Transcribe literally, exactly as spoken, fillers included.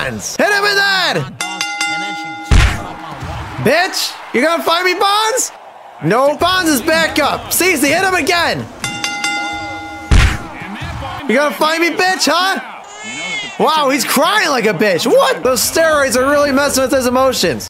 Bonds. Hit him in the head. Bitch, you gonna find me, Bonds? No, Bonds is back up. Cece, hit him again. You gonna find me, bitch, huh? Wow, he's crying like a bitch. What? Those steroids are really messing with his emotions.